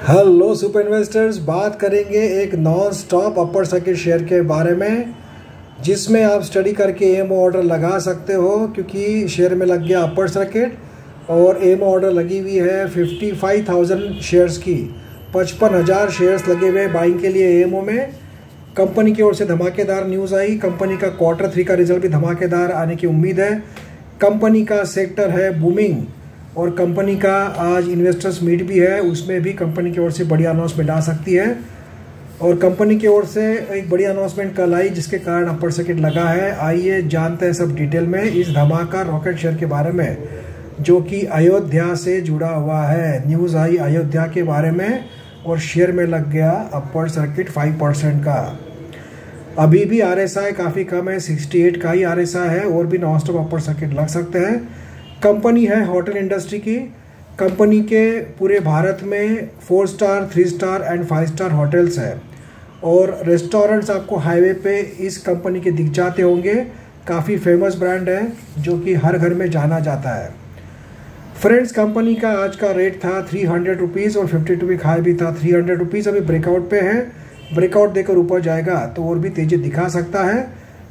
Hello super investors, बात करेंगे एक non stop upper circuit share के बारे में जिसमें आप स्टडी करके एम ऑर्डर लगा सकते हो, क्योंकि शेयर में लग गया अपर सर्किट और एम ऑर्डर लगी हुई है 55,000 शेयर्स की। 55,000 शेयर्स लगे हुए बाइंग के लिए एमओ में। कंपनी की ओर से धमाकेदार न्यूज़ आई। कंपनी का Q3 का रिजल्ट भी धमाकेदार आने की उम्मीद है। कंपनी का सेक्टर है बूमिंग और कंपनी का आज इन्वेस्टर्स मीट भी है, उसमें भी कंपनी की ओर से बड़ी अनाउंसमेंट आ सकती है। और कंपनी की ओर से एक बड़ी अनाउंसमेंट कल आई जिसके कारण अपर सर्किट लगा है। आइए जानते हैं सब डिटेल में इस धमाका रॉकेट शेयर के बारे में, जो कि अयोध्या से जुड़ा हुआ है। न्यूज़ आई अयोध्या के बारे में और शेयर में लग गया अपर सर्किट 5% का। अभी भी RSI काफ़ी कम है, 68 का ही RSI है और भी नॉन स्टॉप अपर सर्किट लग सकते हैं। कंपनी है होटल इंडस्ट्री की। कंपनी के पूरे भारत में 4 star, 3 star and 5 star hotels है और रेस्टोरेंट्स आपको हाईवे पे इस कंपनी के दिख जाते होंगे। काफ़ी फेमस ब्रांड है जो कि हर घर में जाना जाता है। फ्रेंड्स, कंपनी का आज का रेट था 300 रुपीज़ और 52 वीक हाई भी था 300 रुपीज़। अभी ब्रेकआउट पे है, ब्रेकआउट देकर ऊपर जाएगा तो और भी तेजी दिखा सकता है।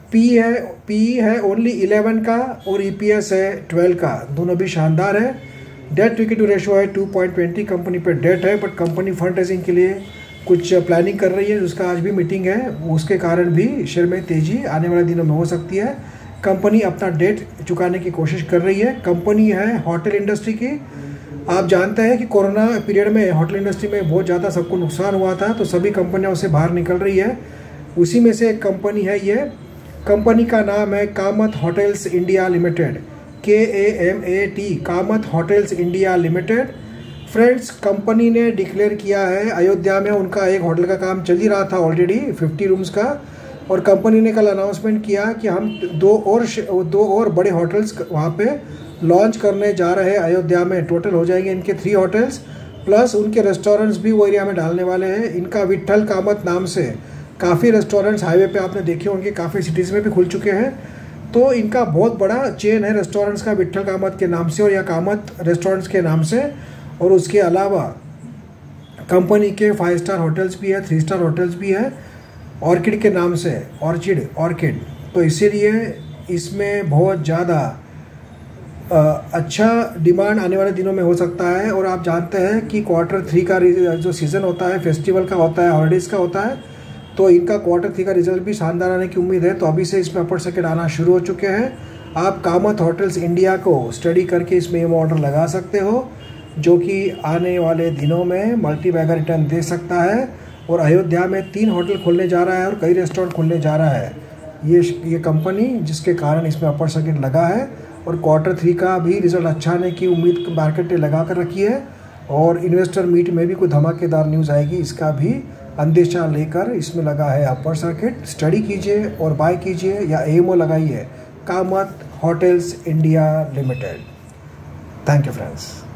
पी है ओनली 11 का और EPS है 12 का, दोनों भी शानदार है। डेट टू इक्विटी रेशियो है 2.20। कंपनी पे डेट है, बट कंपनी फंड रेजिंग के लिए कुछ प्लानिंग कर रही है, उसका आज भी मीटिंग है, उसके कारण भी शेयर में तेजी आने वाले दिनों में हो सकती है। कंपनी अपना डेट चुकाने की कोशिश कर रही है। कंपनी है होटल इंडस्ट्री की। आप जानते हैं कि कोरोना पीरियड में होटल इंडस्ट्री में बहुत ज़्यादा सबको नुकसान हुआ था, तो सभी कंपनियां उससे बाहर निकल रही है। उसी में से एक कंपनी है ये। कंपनी का नाम है Kamat hotels India limited, KAMAT, Kamat hotels India limited. Friends, company ने डिक्लेयर किया है अयोध्या में उनका एक होटल का काम चल ही रहा था ऑलरेडी 50 रूम्स का, और कंपनी ने कल अनाउंसमेंट किया कि हम दो और बड़े होटल्स वहाँ पे लॉन्च करने जा रहे हैं अयोध्या में। टोटल हो जाएंगे इनके 3 होटल्स प्लस उनके रेस्टोरेंट्स भी वो एरिया में डालने वाले हैं। इनका विट्ठल कामत नाम से काफ़ी रेस्टोरेंट्स हाईवे पे आपने देखे होंगे, काफ़ी सिटीज़ में भी खुल चुके हैं। तो इनका बहुत बड़ा चेन है रेस्टोरेंट्स का, विट्ठल कामत के नाम से और या कामत रेस्टोरेंट्स के नाम से। और उसके अलावा कंपनी के 5 स्टार होटल्स भी है, 3 स्टार होटल्स भी है, ऑर्किड के नाम से, ऑर्किड। तो इसीलिए इसमें बहुत ज़्यादा अच्छा डिमांड आने वाले दिनों में हो सकता है। और आप जानते हैं कि Q3 का जो सीज़न होता है, फेस्टिवल का होता है, हॉलीडेज़ का होता है, तो इनका Q3 का रिजल्ट भी शानदार आने की उम्मीद है। तो अभी से इसमें अपर सर्किट आना शुरू हो चुके हैं। आप कामत होटल्स इंडिया को स्टडी करके इसमें एम ऑर्डर लगा सकते हो, जो कि आने वाले दिनों में मल्टी बैगर रिटर्न दे सकता है। और अयोध्या में 3 होटल खुलने जा रहा है और कई रेस्टोरेंट खुलने जा रहा है ये कंपनी, जिसके कारण इसमें अपर सर्किट लगा है। और Q3 का भी रिजल्ट अच्छा आने की उम्मीद मार्केट ने लगा कर रखी है। और इन्वेस्टर मीट में भी कोई धमाकेदार न्यूज़ आएगी, इसका भी अंदेशा लेकर इसमें लगा है अपर सर्किट। स्टडी कीजिए और बाय कीजिए या एमओ लगाइए Kamat hotels India limited. Thank you friends.